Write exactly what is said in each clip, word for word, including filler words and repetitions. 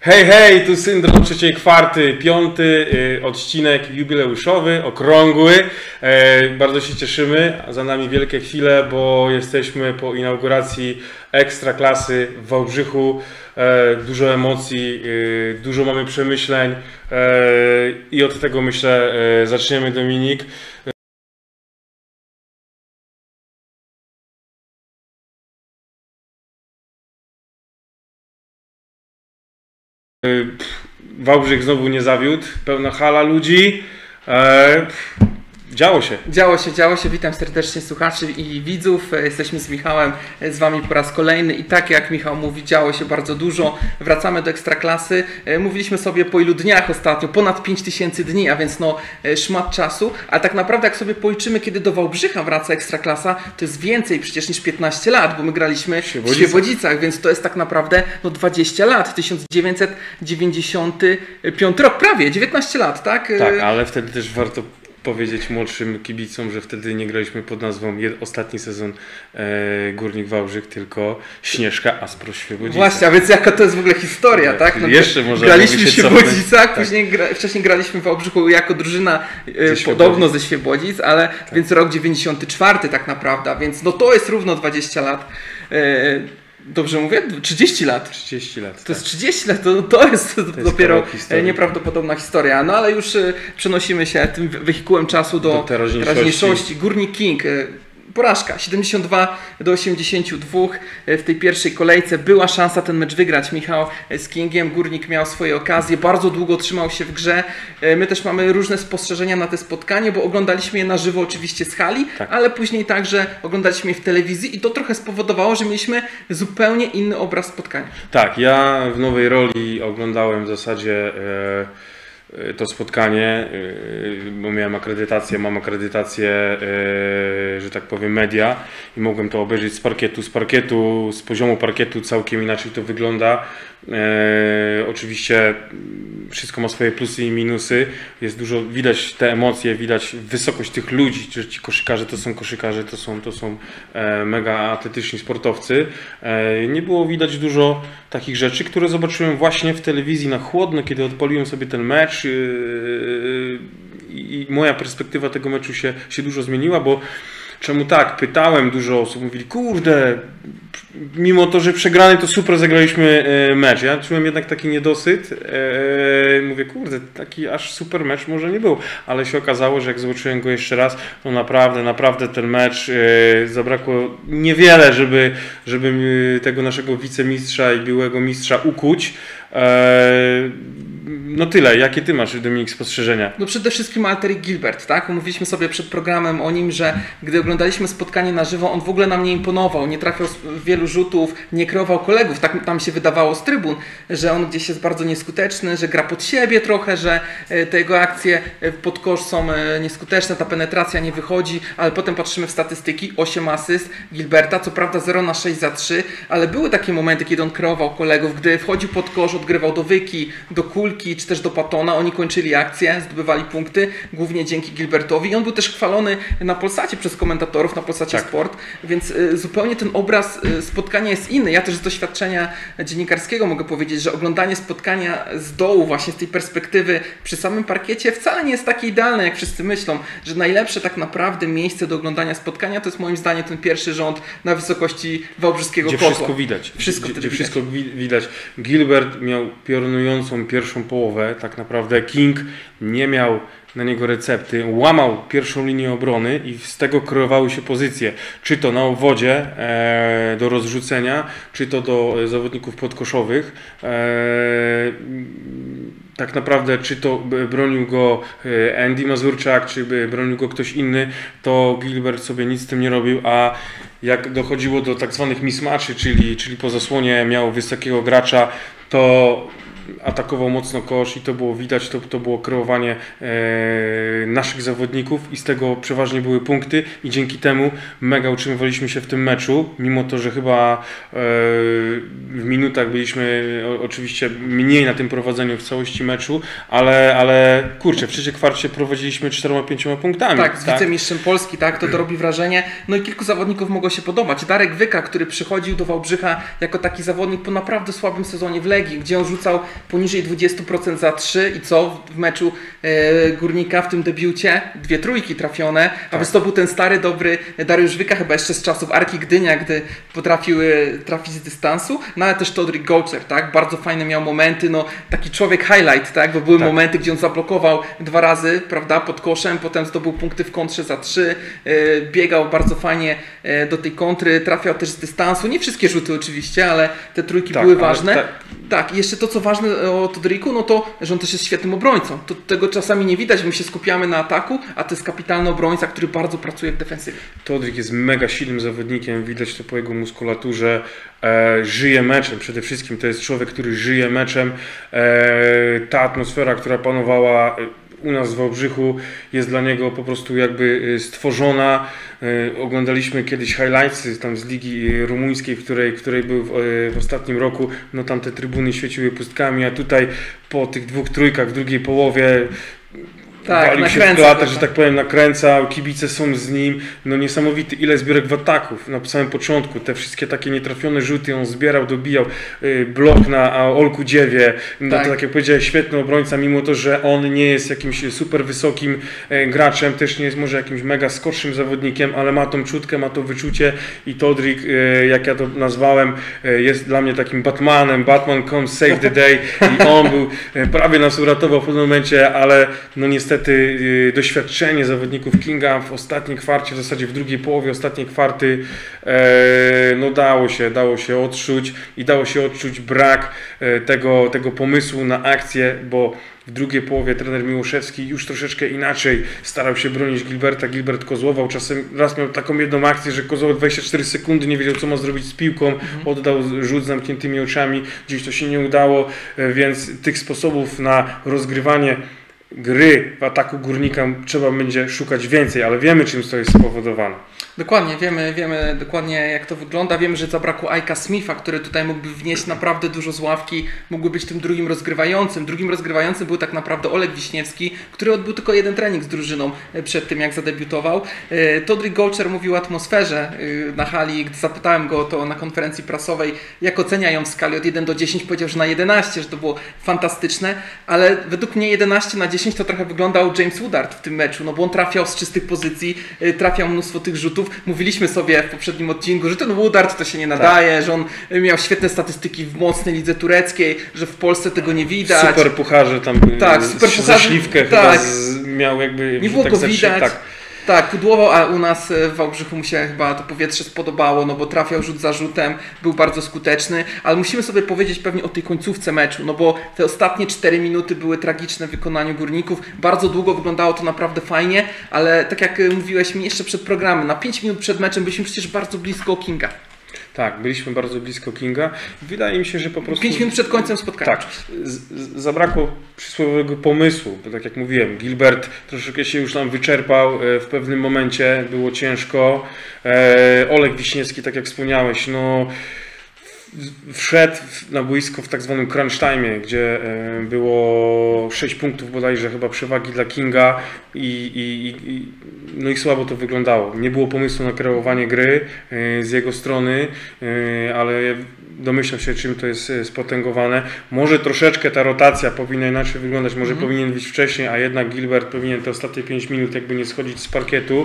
Hej, hej, tu Syndrom trzeciej kwarty, piąty y, odcinek jubileuszowy, okrągły. E, bardzo się cieszymy, za nami wielkie chwile, bo jesteśmy po inauguracji Ekstraklasy w Wałbrzychu. E, dużo emocji, y, dużo mamy przemyśleń e, i od tego myślę e, zaczniemy, Dominik. Wałbrzych znowu nie zawiódł, pełna hala ludzi. Eee, działo się. Działo się, działo się. Witam serdecznie słuchaczy i widzów. Jesteśmy z Michałem, z Wami po raz kolejny i tak jak Michał mówi, działo się bardzo dużo. Wracamy do Ekstraklasy. Mówiliśmy sobie po ilu dniach ostatnio, ponad pięć tysięcy dni, a więc no szmat czasu. Ale tak naprawdę jak sobie policzymy, kiedy do Wałbrzycha wraca Ekstraklasa, to jest więcej przecież niż piętnaście lat, bo my graliśmy w Świebodzicach, w Świebodzicach więc to jest tak naprawdę no dwadzieścia lat. tysiąc dziewięćset dziewięćdziesiąty piąty rok, prawie dziewiętnaście lat, tak? Tak, ale wtedy też warto powiedzieć młodszym kibicom, że wtedy nie graliśmy pod nazwą ostatni sezon e, Górnik Wałbrzych, tylko Śnieżka Aspro Świebodzice. Właśnie, a więc jaka to jest w ogóle historia, tak? No, jeszcze może graliśmy w Świebodzicach, tak. Później gra, wcześniej graliśmy w Wałbrzychu jako drużyna e, ze podobno ze Świebodzic, ale tak. Więc rok dziewięćdziesiąty czwarty tak naprawdę, a więc no to jest równo dwadzieścia lat. E, Dobrze mówię? trzydzieści lat. trzydzieści lat. To tak. jest trzydzieści lat, to, to jest, to jest dopiero nieprawdopodobna historia. No ale już przenosimy się tym wehikułem czasu do, do teraźniejszości. teraźniejszości. Górnik King. Porażka siedemdziesiąt dwa do osiemdziesięciu dwóch w tej pierwszej kolejce. Była szansa ten mecz wygrać, Michał, z Kingiem. Górnik miał swoje okazje, bardzo długo trzymał się w grze. My też mamy różne spostrzeżenia na te spotkanie, bo oglądaliśmy je na żywo oczywiście z hali, tak. Ale później także oglądaliśmy je w telewizji i to trochę spowodowało, że mieliśmy zupełnie inny obraz spotkania. Tak, ja w nowej roli oglądałem w zasadzie e... to spotkanie, bo miałem akredytację, mam akredytację, że tak powiem, media i mogłem to obejrzeć z parkietu. Z parkietu, z poziomu parkietu całkiem inaczej to wygląda. E, oczywiście wszystko ma swoje plusy i minusy. Jest dużo, widać te emocje, widać wysokość tych ludzi, że ci koszykarze to są koszykarze, to są, to są e, mega atletyczni sportowcy. E, nie było widać dużo takich rzeczy, które zobaczyłem właśnie w telewizji na chłodno, kiedy odpaliłem sobie ten mecz. I moja perspektywa tego meczu się, się dużo zmieniła, bo czemu tak? Pytałem, dużo osób mówili, kurde, mimo to, że przegrany, to super zagraliśmy mecz. Ja czułem jednak taki niedosyt. Mówię, kurde, taki aż super mecz może nie był, ale się okazało, że jak zobaczyłem go jeszcze raz, to naprawdę, naprawdę ten mecz zabrakło niewiele, żeby, żeby tego naszego wicemistrza i byłego mistrza ukuć. No tyle. Jakie ty masz, Dominik, spostrzeżenia? No przede wszystkim Alterik Gilbert, tak? Mówiliśmy sobie przed programem o nim, że gdy oglądaliśmy spotkanie na żywo, on w ogóle nam nie imponował, nie trafiał wielu rzutów, nie kreował kolegów. Tak tam się wydawało z trybun, że on gdzieś jest bardzo nieskuteczny, że gra pod siebie trochę, że te jego akcje pod kosz są nieskuteczne, ta penetracja nie wychodzi, ale potem patrzymy w statystyki, osiem asyst Gilberta, co prawda zero na sześć za trzy, ale były takie momenty, kiedy on kreował kolegów, gdy wchodził pod kosz, odgrywał do Wyki, do Kulki, czy też do Patona, oni kończyli akcję, zdobywali punkty, głównie dzięki Gilbertowi i on był też chwalony na Polsacie przez komentatorów, na Polsacie tak. Sport, więc y, zupełnie ten obraz y, spotkania jest inny. Ja też z doświadczenia dziennikarskiego mogę powiedzieć, że oglądanie spotkania z dołu, właśnie z tej perspektywy przy samym parkiecie wcale nie jest takie idealne, jak wszyscy myślą, że najlepsze tak naprawdę miejsce do oglądania spotkania to jest moim zdaniem ten pierwszy rząd na wysokości wałbrzyskiego kotła. Gdzie wszystko widać. Wszystko gdzie, gdzie widać. wszystko widać. Gilbert miał piorunującą pierwszą połowę, tak naprawdę King nie miał na niego recepty, łamał pierwszą linię obrony i z tego kreowały się pozycje, czy to na obwodzie e, do rozrzucenia, czy to do zawodników podkoszowych. E, tak naprawdę, czy to bronił go Andy Mazurczak, czy bronił go ktoś inny, to Gilbert sobie nic z tym nie robił, a jak dochodziło do tak zwanych mismatchy, czyli, czyli po zasłonie miał wysokiego gracza, to atakował mocno kosz i to było widać, to, to było kreowanie e, naszych zawodników i z tego przeważnie były punkty i dzięki temu mega utrzymywaliśmy się w tym meczu, mimo to, że chyba e, w minutach byliśmy o, oczywiście mniej na tym prowadzeniu w całości meczu, ale, ale kurczę, w trzeciej kwarcie prowadziliśmy czterema, pięcioma punktami. Tak, z tak? wicemistrzem Polski, tak, to to robi wrażenie. No i kilku zawodników mogło się podobać. Darek Wyka, który przychodził do Wałbrzycha jako taki zawodnik po naprawdę słabym sezonie w Legii, gdzie on rzucał poniżej dwadzieścia procent za trzy i co w meczu e, Górnika w tym debiucie? Dwie trójki trafione, a tak. To był ten stary, dobry Dariusz Wyka, chyba jeszcze z czasów Arki Gdynia, gdy potrafił e, trafić z dystansu, no ale też Todrick Golcher, tak? Bardzo fajne miał momenty, no taki człowiek highlight, tak? Bo były tak. momenty, gdzie on zablokował dwa razy, prawda, pod koszem, potem zdobył punkty w kontrze za trzy, e, biegał bardzo fajnie e, do tej kontry, trafiał też z dystansu, nie wszystkie rzuty oczywiście, ale te trójki tak, były ważne. Tak. tak, i jeszcze to co ważne o Todricku, no to, że on też jest świetnym obrońcą. To, tego czasami nie widać, my się skupiamy na ataku, a to jest kapitalny obrońca, który bardzo pracuje w defensywie. Todrick jest mega silnym zawodnikiem, widać to po jego muskulaturze, e, żyje meczem, przede wszystkim to jest człowiek, który żyje meczem. E, ta atmosfera, która panowała u nas w Wałbrzychu, jest dla niego po prostu jakby stworzona. Oglądaliśmy kiedyś highlights tam z ligi rumuńskiej, w której, w której był w, w ostatnim roku. No tam te trybuny świeciły pustkami, a tutaj po tych dwóch trójkach w drugiej połowie tak, walił się w klatę, że tak powiem, nakręcał, kibice są z nim, no niesamowity, ile zbiórek w ataków na samym początku, te wszystkie takie nietrafione rzuty, on zbierał, dobijał, yy, blok na Olku Dziewie, no tak. To tak jak powiedziałeś, świetny obrońca, mimo to, że on nie jest jakimś super wysokim yy, graczem, też nie jest może jakimś mega skocznym zawodnikiem, ale ma tą czutkę, ma to wyczucie i Todrick, yy, jak ja to nazwałem, yy, jest dla mnie takim Batmanem, Batman comes save the day i on był, yy, prawie nas uratował w pewnym momencie, ale no niestety Niestety doświadczenie zawodników Kinga w ostatniej kwarcie, w zasadzie w drugiej połowie ostatniej kwarty, e, no dało się, dało się odczuć i dało się odczuć brak e, tego, tego pomysłu na akcję, bo w drugiej połowie trener Miłoszewski już troszeczkę inaczej starał się bronić Gilberta. Gilbert kozłował, czasem raz miał taką jedną akcję, że kozłował dwadzieścia cztery sekundy, nie wiedział co ma zrobić z piłką, mhm. oddał rzut z zamkniętymi oczami, gdzieś to się nie udało, więc tych sposobów na rozgrywanie gry w ataku Górnika trzeba będzie szukać więcej, ale wiemy czym to jest spowodowane. Dokładnie, wiemy, wiemy dokładnie jak to wygląda. Wiemy, że zabrakło Ike'a Smitha, który tutaj mógłby wnieść naprawdę dużo z ławki, mógłby być tym drugim rozgrywającym. Drugim rozgrywającym był tak naprawdę Olek Wiśniewski, który odbył tylko jeden trening z drużyną przed tym jak zadebiutował. Todrick Golcher mówił o atmosferze na hali, gdy zapytałem go to na konferencji prasowej, jak ocenia ją w skali od jeden do dziesięciu, powiedział, że na jedenaście, że to było fantastyczne, ale według mnie jedenaście na dziesięć to trochę wyglądał James Woodard w tym meczu, no bo on trafiał z czystych pozycji, trafiał mnóstwo tych rzutów. Mówiliśmy sobie w poprzednim odcinku, że ten Woodard to się nie nadaje, tak. że on miał świetne statystyki w mocnej lidze tureckiej, że w Polsce tego nie widać. Super pucharze tam tak, super pucharze, śliwkę tak. chyba z, miał jakby... Nie było tak go widać. Tak. Tak, pudłował, a u nas w Wałbrzychu mu się chyba to powietrze spodobało, no bo trafiał rzut za rzutem, był bardzo skuteczny, ale musimy sobie powiedzieć pewnie o tej końcówce meczu, no bo te ostatnie cztery minuty były tragiczne w wykonaniu Górników, bardzo długo wyglądało to naprawdę fajnie, ale tak jak mówiłeś mi jeszcze przed programem, na pięć minut przed meczem byliśmy przecież bardzo blisko Kinga. Tak, byliśmy bardzo blisko Kinga. Wydaje mi się, że po prostu... pięć minut przed końcem spotkania. Tak, z, z, zabrakło przysłowiowego pomysłu, bo tak jak mówiłem, Gilbert troszeczkę się już tam wyczerpał w pewnym momencie, było ciężko. E, Olek Wiśniewski, tak jak wspomniałeś, no... wszedł na boisko w tak zwanym crunch time, gdzie było sześć punktów bodajże chyba przewagi dla Kinga i, i, i, no i słabo to wyglądało. Nie było pomysłu na kreowanie gry z jego strony, ale domyślam się czym to jest spotęgowane. Może troszeczkę ta rotacja powinna inaczej wyglądać, może mm. powinien być wcześniej, a jednak Gilbert powinien te ostatnie pięć minut jakby nie schodzić z parkietu.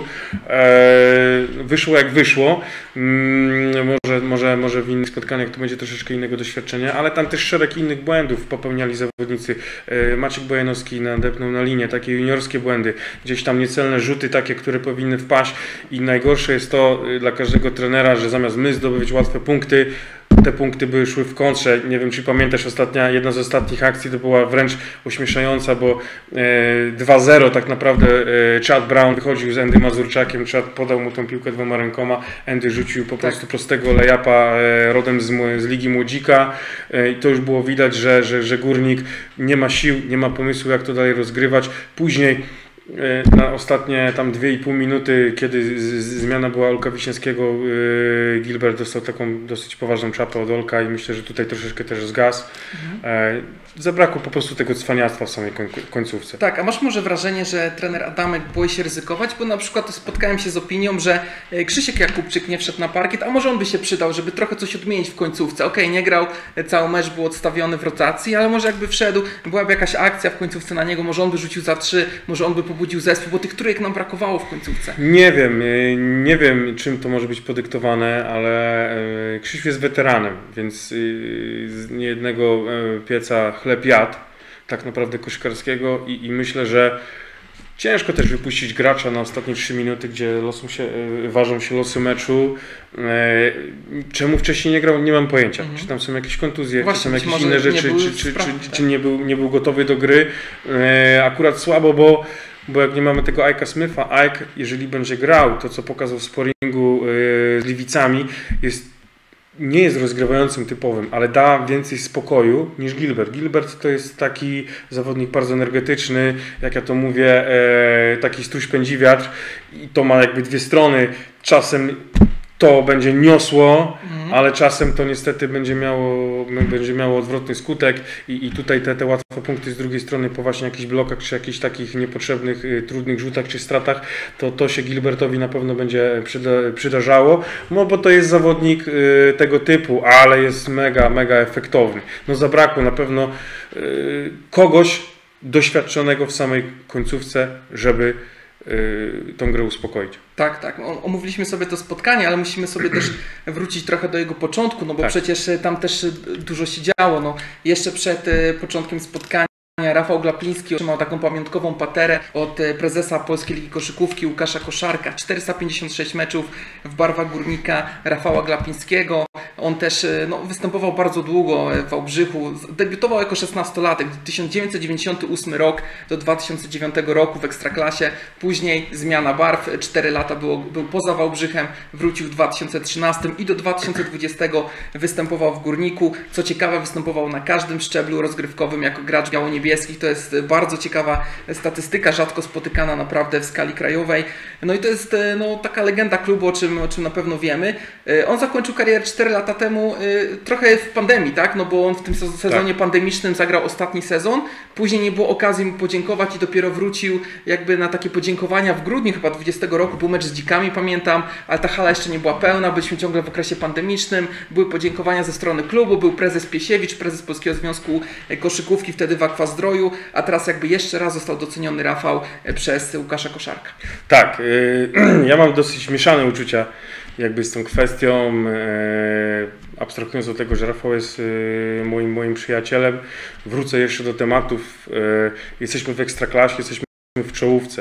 Wyszło jak wyszło. Może, może, może w innych spotkaniach to będzie troszeczkę innego doświadczenia, ale tam też szereg innych błędów popełniali zawodnicy. Maciek Bojanowski nadepnął na linię, takie juniorskie błędy, gdzieś tam niecelne rzuty takie, które powinny wpaść i najgorsze jest to dla każdego trenera, że zamiast my zdobyć łatwe punkty, te punkty były szły w kontrze. Nie wiem, czy pamiętasz, ostatnia, jedna z ostatnich akcji to była wręcz ośmieszająca, bo e, dwa zero tak naprawdę e, Chad Brown wychodził z Andy Mazurczakiem, Chad podał mu tą piłkę dwoma rękoma, Andy rzucił po prostu tak. prostego lejapa e, rodem z, z Ligi Młodzika e, i to już było widać, że, że, że Górnik nie ma sił, nie ma pomysłu jak to dalej rozgrywać. Później na ostatnie tam dwie i pół minuty, kiedy z, z, zmiana była Olka Wiśniewskiego, yy, Gilbert dostał taką dosyć poważną czapę od Olka i myślę, że tutaj troszeczkę też zgasł. Mhm. Yy, zabrakło po prostu tego cwaniactwa w samej koń, końcówce. Tak, a masz może wrażenie, że trener Adamek boi się ryzykować? Bo na przykład spotkałem się z opinią, że Krzysiek Jakubczyk nie wszedł na parkiet, a może on by się przydał, żeby trochę coś odmienić w końcówce. Okej, okay, nie grał, cały mecz był odstawiony w rotacji, ale może jakby wszedł, byłaby jakaś akcja w końcówce na niego, może on by rzucił za trzy, może on by pobudził zespół, bo tych trójek nam brakowało w końcówce. Nie wiem, nie wiem czym to może być podyktowane, ale Krzysiu jest weteranem, więc z niejednego pieca chleb jadł, tak naprawdę koszykarskiego i, i myślę, że ciężko też wypuścić gracza na ostatnie trzy minuty, gdzie losą się, ważą się losy meczu. Czemu wcześniej nie grał, nie mam pojęcia. Mhm. Czy tam są jakieś kontuzje, Właśnie, czy są jakieś inne rzeczy, czy, czy, sprawy, czy, tak. czy nie, był, nie był gotowy do gry. Akurat słabo, bo, bo jak nie mamy tego Ike'a Smitha, Ike, jeżeli będzie grał, to co pokazał w sparingu z Gliwicami, jest nie jest rozgrywającym typowym, ale da więcej spokoju niż Gilbert. Gilbert to jest taki zawodnik bardzo energetyczny, jak ja to mówię, e, taki struś pędzi wiatr i to ma jakby dwie strony. Czasem to będzie niosło, mhm. ale czasem to niestety będzie miało, będzie miało odwrotny skutek i, i tutaj te, te łatwe punkty z drugiej strony po właśnie jakichś blokach, czy jakichś takich niepotrzebnych, y, trudnych rzutach, czy stratach, to to się Gilbertowi na pewno będzie przyda, przydarzało, no bo to jest zawodnik y, tego typu, ale jest mega, mega efektowny. No zabrakło na pewno y, kogoś doświadczonego w samej końcówce, żeby tą grę uspokoić. Tak, tak. Omówiliśmy sobie to spotkanie, ale musimy sobie też wrócić trochę do jego początku, no bo tak. Przecież tam też dużo się działo. No, jeszcze przed początkiem spotkania Rafał Glapiński otrzymał taką pamiątkową paterę od prezesa Polskiej Ligi Koszykówki Łukasza Koszarka. czterysta pięćdziesiąt sześć meczów w barwach Górnika Rafała Glapińskiego. On też no, występował bardzo długo w Wałbrzychu. Debiutował jako szesnastolatek. tysiąc dziewięćset dziewięćdziesiąty ósmy rok do dwa tysiące dziewiątego roku w Ekstraklasie. Później zmiana barw. cztery lata było, był poza Wałbrzychem. Wrócił w dwa tysiące trzynastym i do dwa tysiące dwudziestego występował w Górniku. Co ciekawe, występował na każdym szczeblu rozgrywkowym jako gracz biało-niebieski. To jest bardzo ciekawa statystyka, rzadko spotykana naprawdę w skali krajowej. No i to jest no, taka legenda klubu, o czym, o czym na pewno wiemy. On zakończył karierę cztery lata temu, trochę w pandemii, tak? No bo on w tym sezonie tak. pandemicznym zagrał ostatni sezon. Później nie było okazji mu podziękować i dopiero wrócił jakby na takie podziękowania w grudniu chyba dwudziestego roku. Był mecz z Dzikami, pamiętam, ale ta hala jeszcze nie była pełna, byliśmy ciągle w okresie pandemicznym. Były podziękowania ze strony klubu, był prezes Piesiewicz, prezes Polskiego Związku Koszykówki, wtedy w Aquazdroju, a teraz jakby jeszcze raz został doceniony Rafał przez Łukasza Koszarka. Tak, yy, ja mam dosyć mieszane uczucia jakby z tą kwestią, yy, abstrahując od tego, że Rafał jest yy, moim, moim przyjacielem. Wrócę jeszcze do tematów. Yy, jesteśmy w Ekstraklasie, jesteśmy w czołówce.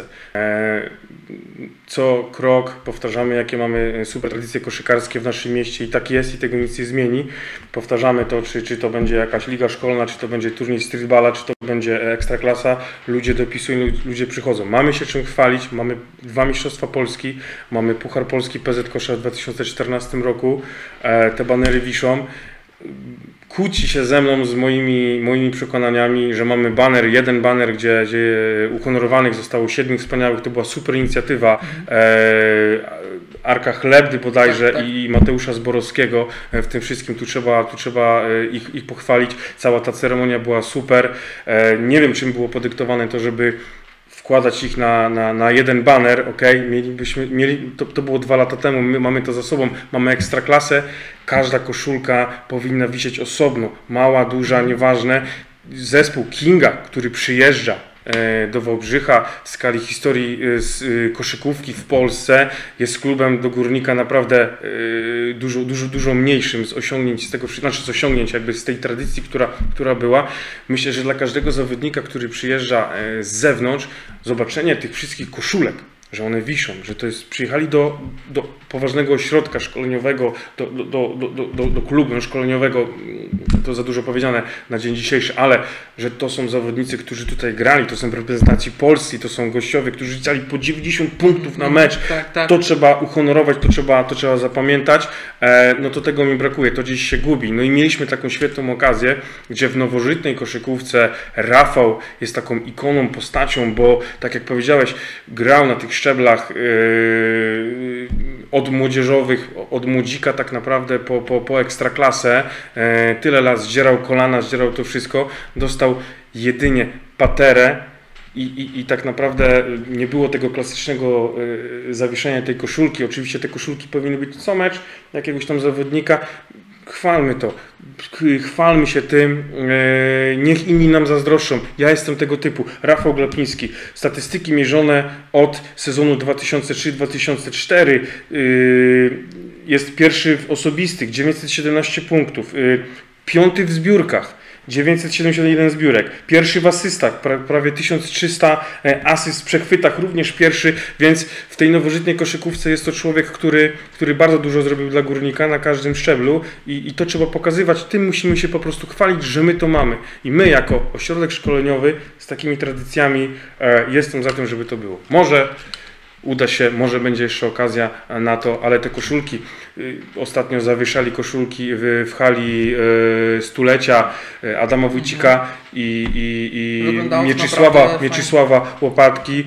Co krok powtarzamy, jakie mamy super tradycje koszykarskie w naszym mieście i tak jest i tego nic nie zmieni. Powtarzamy to, czy, czy to będzie jakaś liga szkolna, czy to będzie turniej streetballa, czy to będzie ekstraklasa. Ludzie dopisują, ludzie przychodzą. Mamy się czym chwalić, mamy dwa mistrzostwa Polski, mamy Puchar Polski P Z Kosza w dwa tysiące czternastym roku. Te banery wiszą. Kłóci się ze mną z moimi, moimi przekonaniami, że mamy baner, jeden baner, gdzie, gdzie uhonorowanych zostało siedmiu wspaniałych, to była super inicjatywa mhm. e, Arka Chlebdy bodajże tak, tak. i Mateusza Zborowskiego w tym wszystkim, tu trzeba, tu trzeba ich, ich pochwalić, cała ta ceremonia była super, e, nie wiem czym było podyktowane to, żeby wkładać ich na, na, na jeden baner, ok, mielibyśmy, mieli, to, to było dwa lata temu, my mamy to za sobą, mamy ekstraklasę, każda koszulka powinna wisieć osobno, mała, duża, nieważne. Zespół Kinga, który przyjeżdża do Wałbrzycha w skali historii z koszykówki w Polsce, jest klubem do Górnika naprawdę dużo, dużo, dużo mniejszym z osiągnięć, z tego, znaczy z osiągnięć jakby z tej tradycji, która, która była. Myślę, że dla każdego zawodnika, który przyjeżdża z zewnątrz, zobaczenie tych wszystkich koszulek, że one wiszą, że to jest, przyjechali do, do poważnego ośrodka szkoleniowego, do, do, do, do, do, do klubu szkoleniowego, to za dużo powiedziane na dzień dzisiejszy, ale że to są zawodnicy, którzy tutaj grali, to są w reprezentacji Polski, to są gościowie, którzy rzucali po dziewięćdziesiąt punktów na mecz, tak, tak. To trzeba uhonorować, to trzeba, to trzeba zapamiętać, e, no to tego mi brakuje, to gdzieś się gubi. No i mieliśmy taką świetną okazję, gdzie w nowożytnej koszykówce Rafał jest taką ikoną, postacią, bo tak jak powiedziałeś, grał na tych szczeblach yy, od młodzieżowych, od młodzika tak naprawdę po, po, po ekstraklasę, yy, tyle lat zdzierał kolana, zdzierał to wszystko, dostał jedynie paterę i, i, i tak naprawdę nie było tego klasycznego yy, zawieszenia tej koszulki. Oczywiście te koszulki powinny być co mecz jakiegoś tam zawodnika. Chwalmy to, chwalmy się tym, niech inni nam zazdroszczą. Ja jestem tego typu. Rafał Glapiński. Statystyki mierzone od sezonu dwa tysiące trzy dwa tysiące cztery. Jest pierwszy w osobistych, dziewięćset siedemnaście punktów. Piąty w zbiórkach. dziewięćset siedemdziesiąt jeden zbiórek, pierwszy w asystach, pra, prawie tysiąc trzysta asyst w przechwytach, również pierwszy, więc w tej nowożytnej koszykówce jest to człowiek, który, który bardzo dużo zrobił dla Górnika na każdym szczeblu i, i to trzeba pokazywać, tym musimy się po prostu chwalić, że my to mamy i my jako ośrodek szkoleniowy z takimi tradycjami e, jestem za tym, żeby to było. Może uda się, może będzie jeszcze okazja na to, ale te koszulki, ostatnio zawieszali koszulki w, w hali e, stulecia Adama Wójcika i, i, i Mieczysława, Mieczysława Łopatki.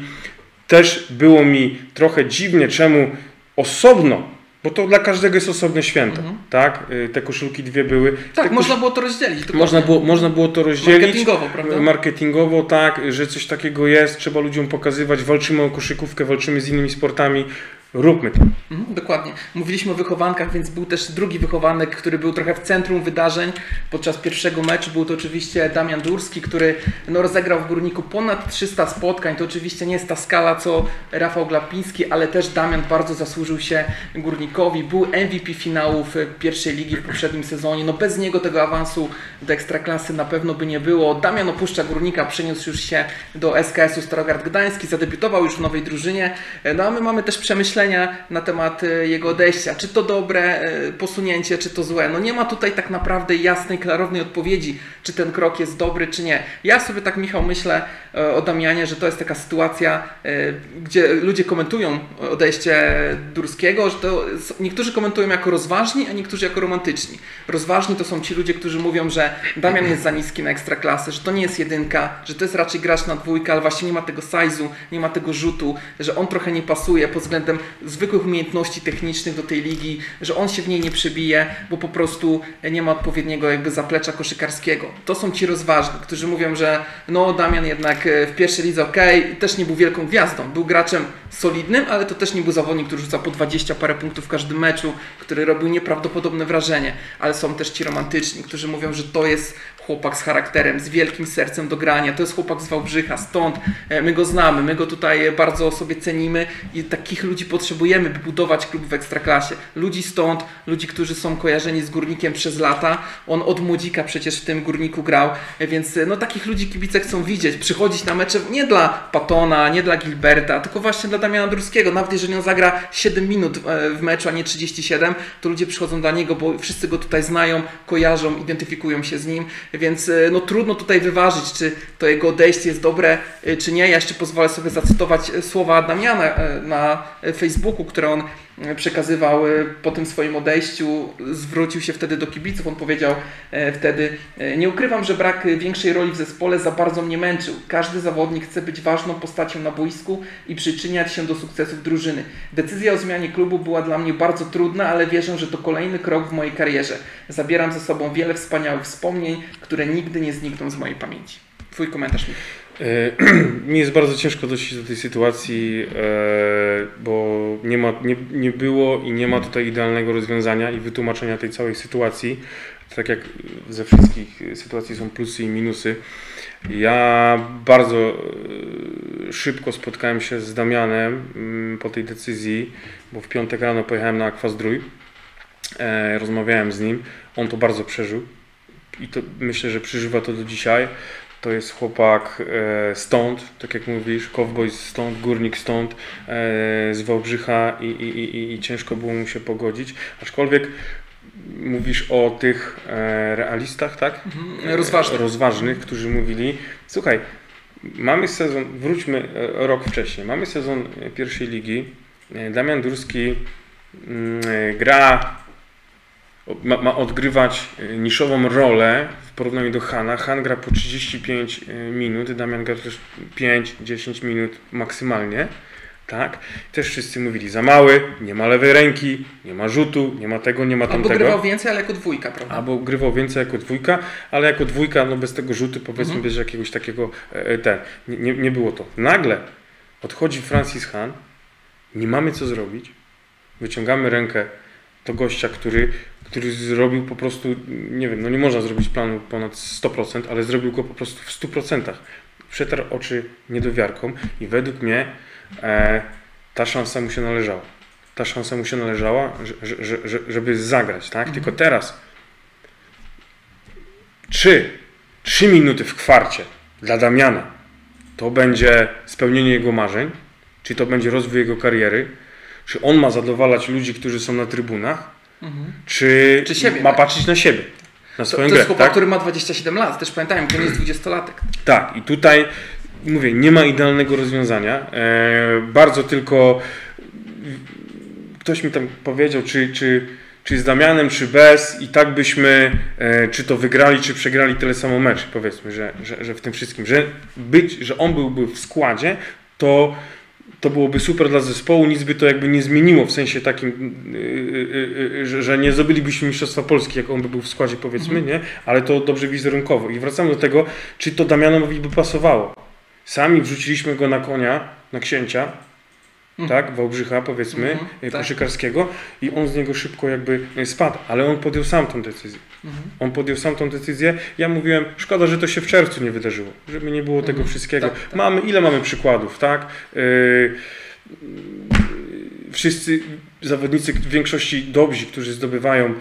Też było mi trochę dziwnie, czemu osobno, bo to dla każdego jest osobne święto, mhm. tak? Te koszulki dwie były. Tak, Te można kosz... było to rozdzielić. Można było, można było to rozdzielić. Marketingowo, prawda? Marketingowo, tak, że coś takiego jest, trzeba ludziom pokazywać, walczymy o koszykówkę, walczymy z innymi sportami. Róbmy to. Mhm, dokładnie. Mówiliśmy o wychowankach, więc był też drugi wychowanek, który był trochę w centrum wydarzeń. Podczas pierwszego meczu był to oczywiście Damian Durski, który no, rozegrał w Górniku ponad trzysta spotkań. To oczywiście nie jest ta skala co Rafał Glapiński, ale też Damian bardzo zasłużył się Górnikowi. Był M V P finałów pierwszej ligi w poprzednim sezonie. No bez niego tego awansu do Ekstraklasy na pewno by nie było. Damian opuszcza Górnika, przeniósł już się do S K S-u Starogard Gdański, zadebiutował już w nowej drużynie. No a my mamy też przemyślenia na temat jego odejścia. Czy to dobre posunięcie, czy to złe? No nie ma tutaj tak naprawdę jasnej, klarownej odpowiedzi, czy ten krok jest dobry, czy nie. Ja sobie tak, Michał, myślę o Damianie, że to jest taka sytuacja, gdzie ludzie komentują odejście Durskiego, że to niektórzy komentują jako rozważni, a niektórzy jako romantyczni. Rozważni to są ci ludzie, którzy mówią, że Damian jest za niski na ekstraklasę, że to nie jest jedynka, że to jest raczej gracz na dwójkę, ale właśnie nie ma tego size'u, nie ma tego rzutu, że on trochę nie pasuje pod względem zwykłych umiejętności technicznych do tej ligi, że on się w niej nie przebije, bo po prostu nie ma odpowiedniego jakby zaplecza koszykarskiego. To są ci rozważni, którzy mówią, że no Damian jednak w pierwszej lidze okej, okay, też nie był wielką gwiazdą, był graczem solidnym, ale to też nie był zawodnik, który rzuca po dwadzieścia parę punktów w każdym meczu, który robił nieprawdopodobne wrażenie, ale są też ci romantyczni, którzy mówią, że to jest chłopak z charakterem, z wielkim sercem do grania, to jest chłopak z Wałbrzycha, stąd my go znamy, my go tutaj bardzo sobie cenimy i takich ludzi potrzebujemy, by budować klub w Ekstraklasie. Ludzi stąd, ludzi, którzy są kojarzeni z Górnikiem przez lata, on od młodzika przecież w tym Górniku grał, więc no takich ludzi kibice chcą widzieć, przychodzić na mecze nie dla Patona, nie dla Gilberta, tylko właśnie dla Damiana Durskiego, nawet jeżeli on zagra siedem minut w meczu, a nie trzydzieści siedem, to ludzie przychodzą dla niego, bo wszyscy go tutaj znają, kojarzą, identyfikują się z nim, więc no trudno tutaj wyważyć, czy to jego odejście jest dobre, czy nie. Ja jeszcze pozwolę sobie zacytować słowa Damiana na Facebooku, które on przekazywał po tym swoim odejściu, zwrócił się wtedy do kibiców, on powiedział wtedy: nie ukrywam, że brak większej roli w zespole za bardzo mnie męczył. Każdy zawodnik chce być ważną postacią na boisku i przyczyniać się do sukcesów drużyny. Decyzja o zmianie klubu była dla mnie bardzo trudna, ale wierzę, że to kolejny krok w mojej karierze. Zabieram ze sobą wiele wspaniałych wspomnień, które nigdy nie znikną z mojej pamięci. Twój komentarz, Michał. Mi jest bardzo ciężko dojść do tej sytuacji, bo nie, ma, nie, nie było i nie ma tutaj idealnego rozwiązania i wytłumaczenia tej całej sytuacji. Tak jak ze wszystkich sytuacji są plusy i minusy. Ja bardzo szybko spotkałem się z Damianem po tej decyzji, bo w piątek rano pojechałem na Akwazdrój, rozmawiałem z nim, on to bardzo przeżył i to myślę, że przeżywa to do dzisiaj. To jest chłopak e, stąd, tak jak mówisz, Cowboys stąd, Górnik stąd, e, z Wałbrzycha i, i, i, i ciężko było mu się pogodzić. Aczkolwiek mówisz o tych e, realistach, tak? Mhm. Rozważnych. Rozważnych, którzy mówili, słuchaj, mamy sezon, wróćmy e, rok wcześniej, mamy sezon pierwszej ligi, e, Damian Durski e, gra, ma, ma odgrywać niszową rolę w porównaniu do Hana. Han gra po trzydzieści pięć minut, Damian gra też pięć do dziesięciu minut maksymalnie. Tak? Też wszyscy mówili, za mały, nie ma lewej ręki, nie ma rzutu, nie ma tego, nie ma tamtego. Albo grywał więcej, ale jako dwójka, prawda? Albo grywał więcej jako dwójka, ale jako dwójka, no bez tego rzutu, powiedzmy, mhm. bez jakiegoś takiego, e, ten, nie, nie, nie było to. Nagle odchodzi Francis Han, nie mamy co zrobić, wyciągamy rękę do gościa, który, który zrobił po prostu, nie wiem, no nie można zrobić planu ponad sto procent, ale zrobił go po prostu w stu procentach. Przetarł oczy niedowiarkom i według mnie E, ta szansa mu się należała. Ta szansa mu się należała, że, że, że, żeby zagrać, tak? Mhm. Tylko teraz czy trzy minuty w kwarcie dla Damiana to będzie spełnienie jego marzeń, czy to będzie rozwój jego kariery, czy on ma zadowalać ludzi, którzy są na trybunach, mhm. czy, czy siebie, ma tak? patrzeć na siebie, na swoją to, to grę. jest chłopak, tak? który ma dwadzieścia siedem lat, też pamiętajmy, to nie jest dwudziestolatek. Tak, i tutaj mówię, nie ma idealnego rozwiązania. E, bardzo tylko ktoś mi tam powiedział, czy, czy, czy z Damianem, czy bez, i tak byśmy, e, czy to wygrali, czy przegrali tyle samo mecz, powiedzmy, że, że, że w tym wszystkim, że być, że on byłby w składzie, to to byłoby super dla zespołu, nic by to jakby nie zmieniło, w sensie takim, yy, yy, yy, że nie zdobylibyśmy Mistrzostwa Polski, jak on by był w składzie, powiedzmy, mhm. nie? Ale to dobrze wizerunkowo. I wracamy do tego, czy to Damianowi by pasowało. Sami wrzuciliśmy go na konia, na księcia, mhm. tak, Wałbrzycha, powiedzmy, mhm, koszykarskiego, tak. I on z niego szybko jakby spadł, ale on podjął sam tą decyzję. Mhm. On podjął sam tą decyzję. Ja mówiłem, szkoda, że to się w czerwcu nie wydarzyło, żeby nie było mhm. tego wszystkiego. Tak, tak. Mamy, ile mamy przykładów, tak? Yy, wszyscy zawodnicy, w większości dobrzy, którzy zdobywają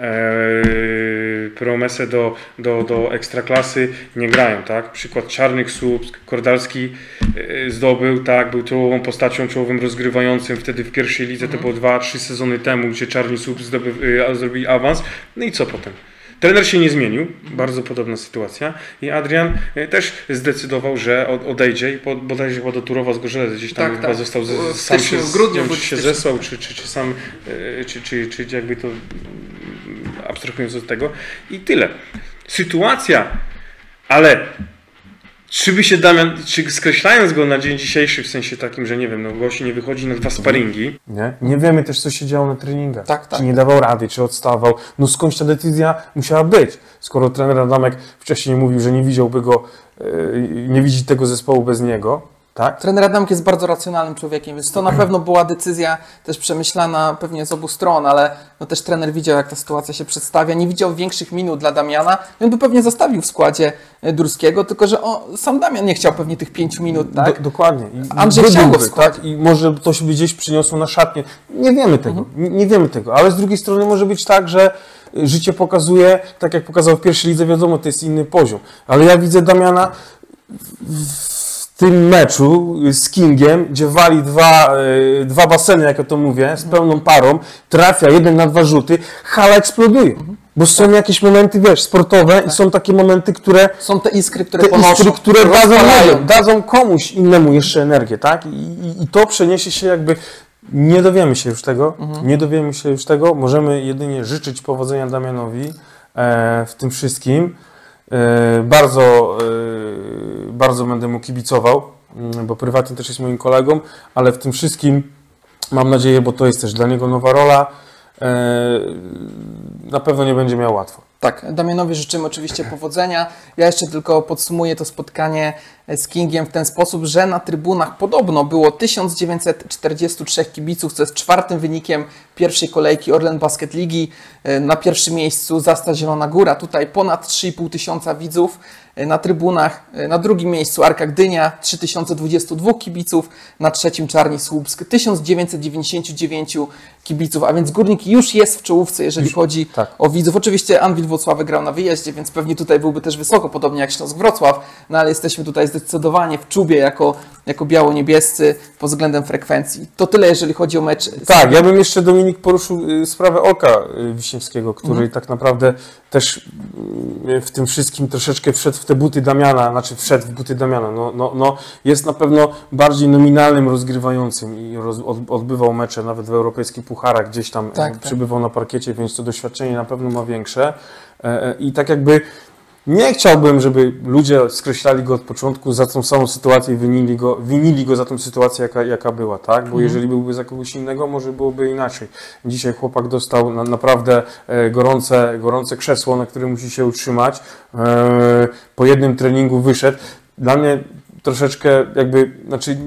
e, promesę do, do, do ekstraklasy, nie grają, tak? Przykład Czarnych Słupsk, Kordalski e, zdobył, tak? Był czołową postacią, czołowym rozgrywającym wtedy w pierwszej lidze, mhm. to było dwa trzy sezony temu, gdzie Czarni Słupsk zdobył, e, zrobili awans. No i co potem? Trener się nie zmienił, bardzo podobna sytuacja, i Adrian też zdecydował, że odejdzie i bodajże chyba do Turowa z Gorzelec, gdzieś tam tak, chyba tak. został, w sam się, w grudniu, wiem, czy się zesłał, czy, czy, czy sam, czy, czy, czy jakby to abstrahując od tego, i tyle. Sytuacja, ale czy by się Damian, czy skreślając go na dzień dzisiejszy, w sensie takim, że nie wiem, no gości nie wychodzi na dwa sparingi. Nie, nie wiemy też, co się działo na treningach. Tak, tak. Czy nie dawał rady, czy odstawał. No skądś ta decyzja musiała być. Skoro trener Adamek wcześniej mówił, że nie widziałby go, yy, nie widzi tego zespołu bez niego. Tak? Trener Adamek jest bardzo racjonalnym człowiekiem, więc to na pewno była decyzja też przemyślana pewnie z obu stron, ale no też trener widział, jak ta sytuacja się przedstawia, nie widział większych minut dla Damiana i on by pewnie zostawił w składzie Durskiego, tylko że on, sam Damian nie chciał pewnie tych pięciu minut, tak? Do, dokładnie. I Andrzej chciał go w składzie. Tak? I może ktoś by gdzieś przyniosło na szatnię. Nie wiemy tego, mhm. nie, nie wiemy tego, ale z drugiej strony może być tak, że życie pokazuje, tak jak pokazał w pierwszej lidze, wiadomo, to jest inny poziom, ale ja widzę Damiana w w tym meczu z Kingiem, gdzie wali dwa, dwa baseny, jak ja to mówię, z pełną parą, trafia jeden na dwa rzuty, hala eksploduje. Bo są jakieś momenty, wiesz, sportowe i są takie momenty, które... Są te iskry, które te ponoszą, iskry, które dadzą, wiem, dadzą komuś innemu jeszcze energię, tak? I, i, i to przeniesie się jakby... Nie dowiemy się już tego, mhm. nie dowiemy się już tego. Możemy jedynie życzyć powodzenia Damianowi e, w tym wszystkim. E, bardzo, e, bardzo będę mu kibicował, bo prywatnie też jest moim kolegą, ale w tym wszystkim mam nadzieję, bo to jest też dla niego nowa rola, e, na pewno nie będzie miał łatwo. Tak, Damianowi życzymy oczywiście powodzenia. Ja jeszcze tylko podsumuję to spotkanie z Kingiem w ten sposób, że na trybunach podobno było tysiąc dziewięćset czterdziestu trzech kibiców, co jest czwartym wynikiem pierwszej kolejki Orlen Basket Ligi. Na pierwszym miejscu Zasta Zielona Góra, tutaj ponad trzy i pół tysiąca widzów. Na trybunach, na drugim miejscu Arka Gdynia, trzy tysiące dwudziestu dwóch kibiców, na trzecim Czarni Słupsk, tysiąc dziewięćset dziewięćdziesięciu dziewięciu kibiców, a więc Górnik już jest w czołówce, jeżeli chodzi tak. o widzów. Oczywiście Anwil Włocławek grał na wyjeździe, więc pewnie tutaj byłby też wysoko, podobnie jak Śląsk Wrocław, no ale jesteśmy tutaj zdecydowanie w czubie jako jako biało-niebiescy pod względem frekwencji. To tyle, jeżeli chodzi o mecz. Tak, ja bym jeszcze, Dominik, poruszył y, sprawę Olka y, Wiśniewskiego, który mhm. tak naprawdę też y, w tym wszystkim troszeczkę wszedł w te buty Damiana, znaczy wszedł w buty Damiana. No, no, no, jest na pewno bardziej nominalnym rozgrywającym i roz, od, odbywał mecze nawet w europejskich pucharach, gdzieś tam tak, tak. przybywał na parkiecie, więc to doświadczenie na pewno ma większe. E, I tak jakby nie chciałbym, żeby ludzie skreślali go od początku za tą samą sytuację i winili go, winili go za tą sytuację, jaka, jaka była, tak? Bo mhm. jeżeli byłby za kogoś innego, może byłoby inaczej. Dzisiaj chłopak dostał na, naprawdę e, gorące, gorące krzesło, na którym musi się utrzymać. E, po jednym treningu wyszedł. Dla mnie troszeczkę jakby, znaczy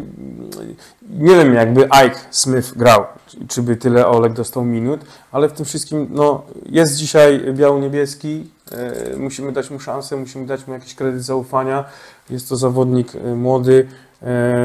nie wiem, jakby Ike Smith grał, czy by tyle Olek dostał minut, ale w tym wszystkim no, jest dzisiaj biało-niebieski, e, musimy dać mu szansę, musimy dać mu jakiś kredyt zaufania. Jest to zawodnik e, młody, e,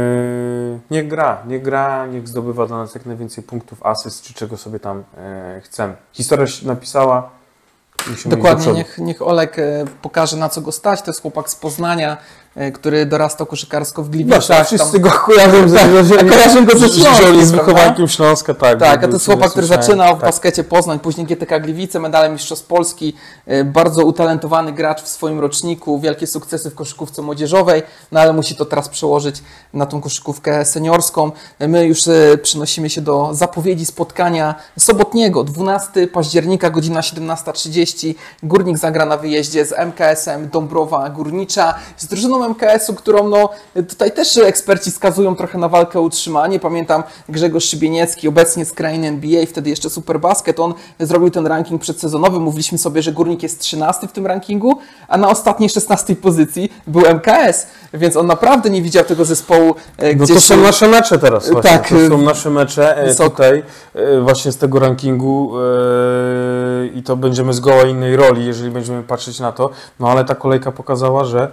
niech gra, niech gra, niech zdobywa dla nas jak najwięcej punktów, asyst, czy czego sobie tam e, chcemy. Historia się napisała. Dokładnie, niech, niech Olek pokaże, na co go stać. To jest chłopak z Poznania, który dorastał koszykarsko w Gliwicach. No, wszyscy tam... go kojarzą, tak, że, kojarzą go ze Śląskiem, z wychowankiem Śląska. Tak, tak, a to jest chłopak, który zaczynał w tak. baskecie Poznań, później G T K Gliwice, medale Mistrzostw Polski, bardzo utalentowany gracz w swoim roczniku, wielkie sukcesy w koszykówce młodzieżowej, no ale musi to teraz przełożyć na tą koszykówkę seniorską. My już przenosimy się do zapowiedzi spotkania sobotniego, dwunastego października, godzina siedemnasta trzydzieści. Górnik zagra na wyjeździe z M K S-em Dąbrowa Górnicza, z drużyną M K S-u, którą no, tutaj też eksperci wskazują trochę na walkę o utrzymanie. Pamiętam Grzegorz Szybieniecki, obecnie z krainy N B A, wtedy jeszcze Superbasket, on zrobił ten ranking przedsezonowy. Mówiliśmy sobie, że Górnik jest trzynasty w tym rankingu, a na ostatniej szesnastej pozycji był M K S, więc on naprawdę nie widział tego zespołu e, gdzieś... No to są nasze mecze teraz właśnie. Tak. To są nasze mecze e, tutaj e, właśnie z tego rankingu e, i to będziemy zgoła innej roli, jeżeli będziemy patrzeć na to, no ale ta kolejka pokazała, że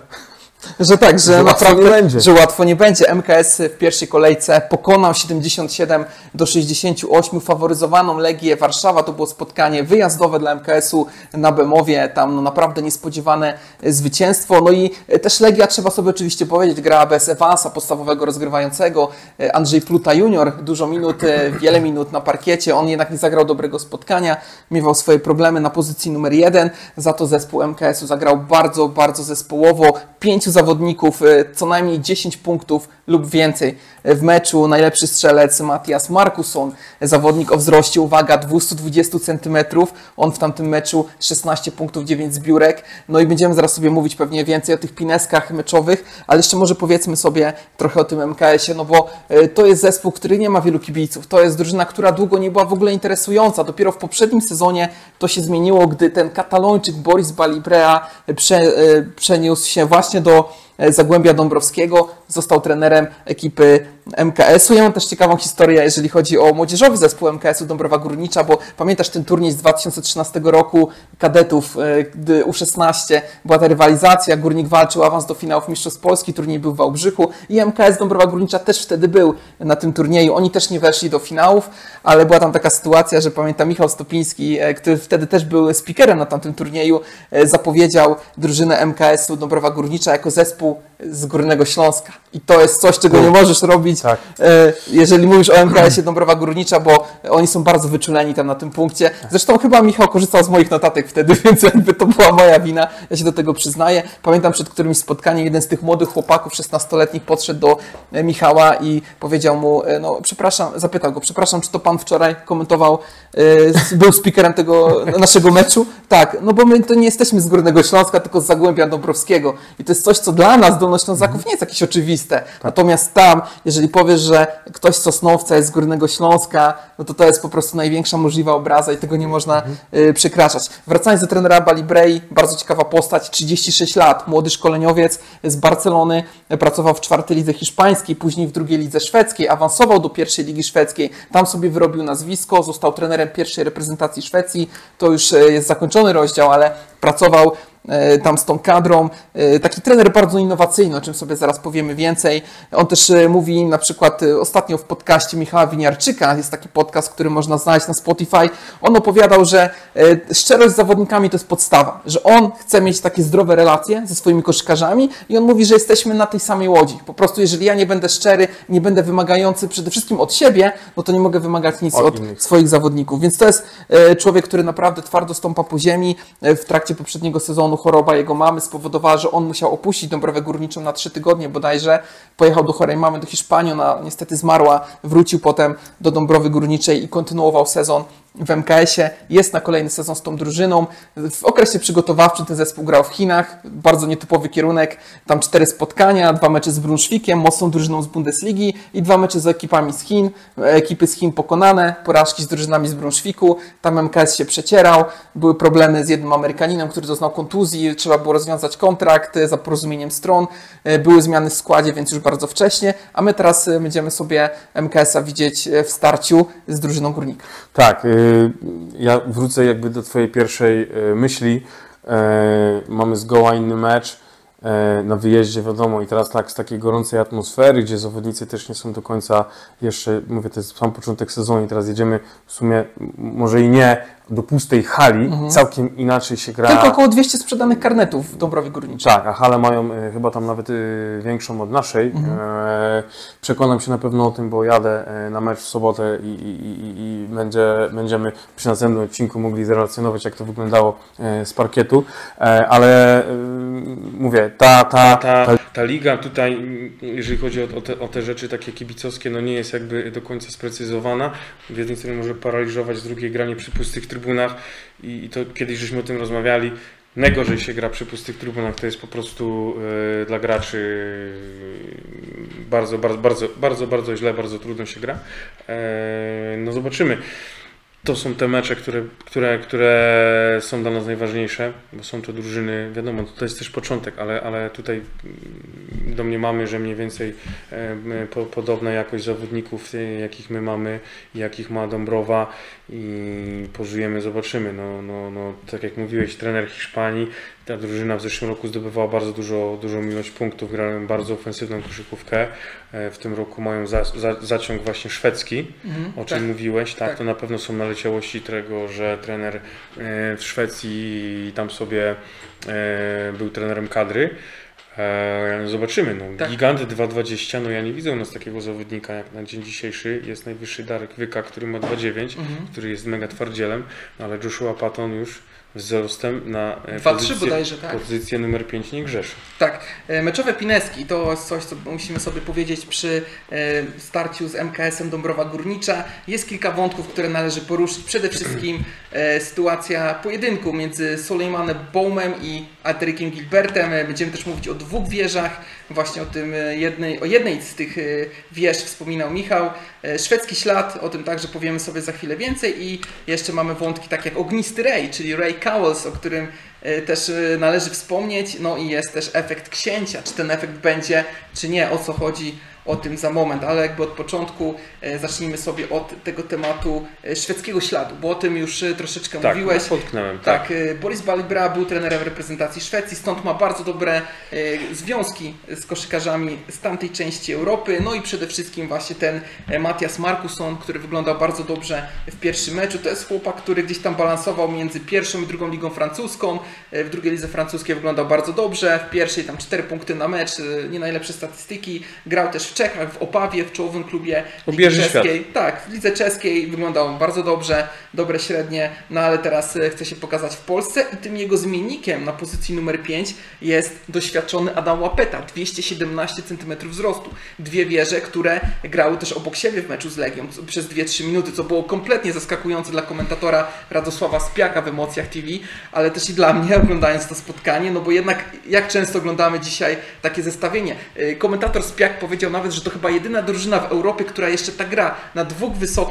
Że tak, że, że naprawdę, łatwo nie będzie. że łatwo nie będzie. M K S w pierwszej kolejce pokonał siedemdziesiąt siedem do sześćdziesięciu ośmiu faworyzowaną Legię Warszawa. To było spotkanie wyjazdowe dla M K S-u na Bemowie. Tam no, naprawdę niespodziewane zwycięstwo. No i też Legia, trzeba sobie oczywiście powiedzieć, grała bez Evansa, podstawowego rozgrywającego. Andrzej Pluta junior, dużo minut, wiele minut na parkiecie. On jednak nie zagrał dobrego spotkania. Miewał swoje problemy na pozycji numer jeden. Za to zespół M K S-u zagrał bardzo, bardzo zespołowo. Pięciu zawodników, co najmniej dziesięć punktów lub więcej w meczu. Najlepszy strzelec Matias Markusson, zawodnik o wzroście, uwaga, dwieście dwadzieścia centymetrów. On w tamtym meczu szesnaście punktów, dziewięć zbiórek. No i będziemy zaraz sobie mówić pewnie więcej o tych pineskach meczowych, ale jeszcze może powiedzmy sobie trochę o tym M K S-ie, no bo to jest zespół, który nie ma wielu kibiców. To jest drużyna, która długo nie była w ogóle interesująca. Dopiero w poprzednim sezonie to się zmieniło, gdy ten Katalończyk Boris Balibrea prze, przeniósł się właśnie do Zagłębia Dąbrowskiego, został trenerem ekipy M K S-u. Ja mam też ciekawą historię, jeżeli chodzi o młodzieżowy zespół M K S-u Dąbrowa Górnicza, bo pamiętasz ten turniej z dwa tysiące trzynastego roku kadetów, gdy U szesnaście była ta rywalizacja, Górnik walczył o awans do finałów Mistrzostw Polski, turniej był w Wałbrzychu i M K S Dąbrowa Górnicza też wtedy był na tym turnieju. Oni też nie weszli do finałów, ale była tam taka sytuacja, że pamiętam Michał Stopiński, który wtedy też był speakerem na tamtym turnieju, zapowiedział drużynę M K S-u Dąbrowa Górnicza jako zespół z Górnego Śląska. I to jest coś, czego nie możesz robić, tak. jeżeli mówisz o M K S-ie Dąbrowa Górnicza, bo oni są bardzo wyczuleni tam na tym punkcie. Zresztą chyba Michał korzystał z moich notatek wtedy, więc jakby to była moja wina. Ja się do tego przyznaję. Pamiętam przed którymś spotkaniem jeden z tych młodych chłopaków, szesnastoletnich, podszedł do Michała i powiedział mu, no przepraszam, zapytał go, przepraszam, czy to pan wczoraj komentował, był speakerem tego naszego meczu? Tak, no bo my to nie jesteśmy z Górnego Śląska, tylko z Zagłębia Dąbrowskiego. I to jest coś, co dla nas, Dolnoślązaków, nie jest jakieś oczywiste. Tak. Natomiast tam, jeżeli powiesz, że ktoś z Sosnowca jest z Górnego Śląska, no to to jest po prostu największa możliwa obraza i tego nie można mhm. y, przekraczać. Wracając do trenera Balibrei, bardzo ciekawa postać, trzydzieści sześć lat, młody szkoleniowiec z Barcelony, pracował w czwartej lidze hiszpańskiej, później w drugiej lidze szwedzkiej, awansował do pierwszej ligi szwedzkiej, tam sobie wyrobił nazwisko, został trenerem pierwszej reprezentacji Szwecji, to już jest zakończony rozdział, ale pracował tam z tą kadrą. Taki trener bardzo innowacyjny, o czym sobie zaraz powiemy więcej. On też mówi na przykład ostatnio w podcaście Michała Winiarczyka, jest taki podcast, który można znaleźć na Spotify. On opowiadał, że szczerość z zawodnikami to jest podstawa, że on chce mieć takie zdrowe relacje ze swoimi koszykarzami i on mówi, że jesteśmy na tej samej łodzi. Po prostu jeżeli ja nie będę szczery, nie będę wymagający przede wszystkim od siebie, no to nie mogę wymagać nic od, od swoich zawodników. Więc to jest człowiek, który naprawdę twardo stąpa po ziemi. W trakcie poprzedniego sezonu choroba jego mamy spowodowała, że on musiał opuścić Dąbrowę Górniczą na trzy tygodnie bodajże. Pojechał do chorej mamy do Hiszpanii, ona niestety zmarła, wrócił potem do Dąbrowy Górniczej i kontynuował sezon w M K S-ie. Jest na kolejny sezon z tą drużyną. W okresie przygotowawczym ten zespół grał w Chinach. Bardzo nietypowy kierunek. Tam cztery spotkania, dwa mecze z Brunschwickiem, mocną drużyną z Bundesligi i dwa mecze z ekipami z Chin. Ekipy z Chin pokonane, porażki z drużynami z Brunschwicku. Tam M K S się przecierał. Były problemy z jednym Amerykaninem, który doznał kontuzji. Trzeba było rozwiązać kontrakt za porozumieniem stron. Były zmiany w składzie, więc już bardzo wcześnie. A my teraz będziemy sobie M K S-a widzieć w starciu z drużyną Górnika. Tak, ja wrócę jakby do twojej pierwszej myśli. Mamy zgoła inny mecz na wyjeździe, wiadomo, i teraz tak z takiej gorącej atmosfery, gdzie zawodnicy też nie są do końca jeszcze, mówię, to jest sam początek sezonu i teraz jedziemy w sumie, może i nie, do pustej hali, mhm. całkiem inaczej się gra. Tylko około dwieście sprzedanych karnetów w Dąbrowie Górniczej. Tak, a hale mają y, chyba tam nawet y, większą od naszej. Mhm. E, przekonam się na pewno o tym, bo jadę y, na mecz w sobotę i, i, i, i będzie, będziemy przy następnym odcinku mogli zrelacjonować, jak to wyglądało y, z parkietu. E, ale y, mówię, ta, ta, ta, ta, ta liga tutaj, jeżeli chodzi o, o, te, o te rzeczy takie kibicowskie, no nie jest jakby do końca sprecyzowana. W jednej stronie może paraliżować, z drugiej granie przy pustych trybunach i to kiedyś żeśmy o tym rozmawiali. Najgorzej się gra przy pustych trybunach, to jest po prostu y, dla graczy bardzo, bardzo, bardzo, bardzo, bardzo źle, bardzo trudno się gra. E, no zobaczymy. To są te mecze, które, które, które są dla nas najważniejsze, bo są to drużyny, wiadomo, to jest też początek, ale, ale tutaj domniemamy, że mniej więcej e, po, podobna jakość zawodników, jakich my mamy, jakich ma Dąbrowa i pożyjemy, zobaczymy. No, no, no, tak jak mówiłeś, trener Hiszpanii, ta drużyna w zeszłym roku zdobywała bardzo dużo, dużą ilość punktów, grają bardzo ofensywną koszykówkę. W tym roku mają za, za, zaciąg właśnie szwedzki, mhm, o czym tak. mówiłeś. Tak, tak, to na pewno są naleciałości tego, że trener w Szwecji tam sobie był trenerem kadry. Zobaczymy. No. Tak. Gigant dwa dwadzieścia, no ja nie widzę u nas takiego zawodnika jak na dzień dzisiejszy. Jest najwyższy Darek Wyka, który ma dwa dziewięć, mhm. który jest mega twardzielem, no, ale Joshua Patton już wzrostem na pozycję, bodajże, tak. pozycję numer pięć nie grzeszy. Tak, meczowe pineski to jest coś, co musimy sobie powiedzieć przy starciu z M K S-em Dąbrowa Górnicza. Jest kilka wątków, które należy poruszyć. Przede wszystkim sytuacja pojedynku między Sulejmanem Boumem i Adrikiem Gilbertem. Będziemy też mówić o dwóch wieżach. Właśnie o tym jednej, o jednej z tych wież wspominał Michał. Szwedzki ślad, o tym także powiemy sobie za chwilę więcej i jeszcze mamy wątki takie jak Ognisty Ray, czyli Ray Cowles, o którym też należy wspomnieć. No i jest też efekt księcia. Czy ten efekt będzie, czy nie, o co chodzi, o tym za moment, ale jakby od początku zacznijmy sobie od tego tematu szwedzkiego śladu, bo o tym już troszeczkę tak, mówiłeś. Potknąłem, tak, tak. Boris Balibra był trenerem reprezentacji Szwecji, stąd ma bardzo dobre związki z koszykarzami z tamtej części Europy, no i przede wszystkim właśnie ten Mathias Markusson, który wyglądał bardzo dobrze w pierwszym meczu. To jest chłopak, który gdzieś tam balansował między pierwszą i drugą ligą francuską. W drugiej lidze francuskiej wyglądał bardzo dobrze, w pierwszej tam cztery punkty na mecz, nie najlepsze statystyki. Grał też w Czechach, w Opawie, w czołowym klubie Ligi Czeskiej. Tak, w lidze czeskiej wyglądał bardzo dobrze, dobre średnie, no ale teraz chce się pokazać w Polsce i tym jego zmiennikiem na pozycji numer pięć jest doświadczony Adam Łapeta, dwieście siedemnaście centymetrów wzrostu. Dwie wieże, które grały też obok siebie w meczu z Legią przez dwie trzy minuty, co było kompletnie zaskakujące dla komentatora Radosława Spiaka w Emocjach T V, ale też i dla mnie, oglądając to spotkanie, no bo jednak jak często oglądamy dzisiaj takie zestawienie. Komentator Spiak powiedział nawet, że to chyba jedyna drużyna w Europie, która jeszcze tak gra na dwóch wysokich,